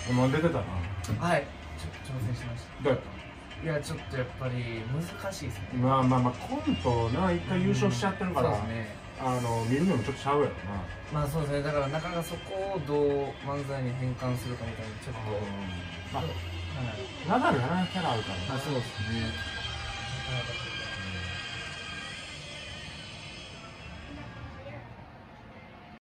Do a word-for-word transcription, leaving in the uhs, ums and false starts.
M ワン出てたな。 はい、ちょ挑戦しました。 どうやった？ いや、ちょっとやっぱり難しいですね。 まあまあまあ、コントな、一回優勝しちゃってるから、 そうですね。 あの見るのもちょっとちゃうやろな。 まあそうですね、だからなかなかそこをどう漫才に変換するかみたいな、ちょっと、 まあ、 はい、 ナダルやな、キャラあるからな。 あ、そうですね。なかなか